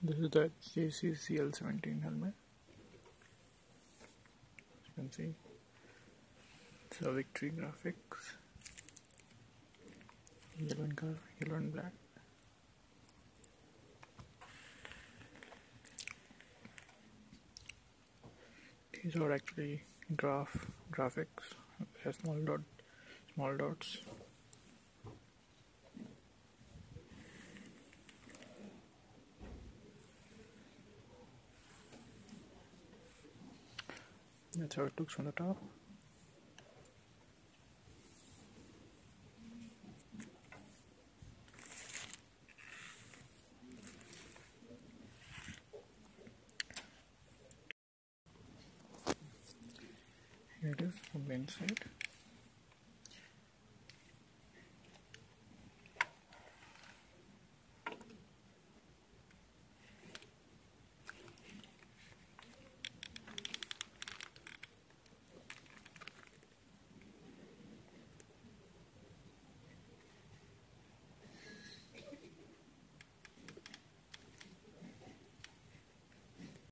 This is the JCCL17 helmet. As you can see, it's a Victory graphics, yellow in color, yellow and black. These are actually graphics, small dots. That's how it looks from the top. Here it is from the inside.